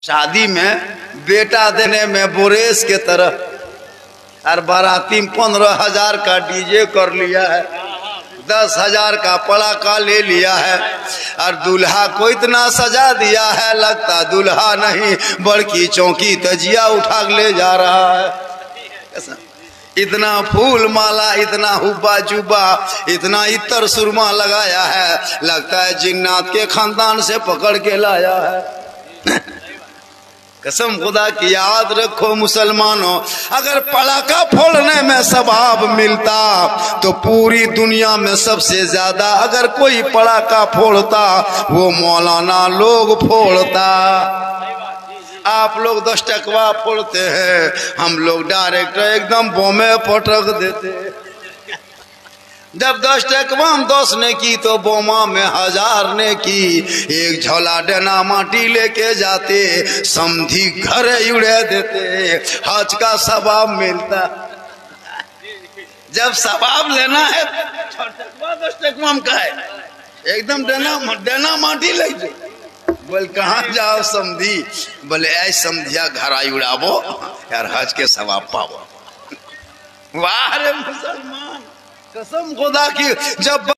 शादी में बेटा देने में बोरेस के तरह और बाराती 15,000 का डीजे कर लिया है, 10,000 का पड़ाका ले लिया है और दूल्हा को इतना सजा दिया है लगता दूल्हा नहीं बड़की चौकी तजिया उठा ले जा रहा है। इतना फूल माला, इतना हुब्बा जुब्बा, इतना इतर सुरमा लगाया है लगता है जिन्नात के खानदान से पकड़ के लाया है। कसम खुदा की याद रखो मुसलमानों, अगर पटाखा फोड़ने में सवाब मिलता तो पूरी दुनिया में सबसे ज्यादा अगर कोई पटाखा फोड़ता वो मौलाना लोग फोड़ता। आप लोग 10 टकवा फोड़ते हैं, हम लोग डायरेक्ट एकदम बोमे पटक देते। जब 10 टकवा 10 ने की तो बोमा में 1000 ने की। एक झोला डना माटी लेके जाते, समधी घर उड़े देते, हज का सवाब मिलता। जब सवाब लेना है 6 टकवा 10 टकवा का है, एकदम डना माटी ले जाओ। बोल कहाँ जाओ समधी? बोले ऐ समधिया घर आई उड़ाबो यार, हज के सवाब पाओ। वाह रे मुसलमान, कसम खुदा की जब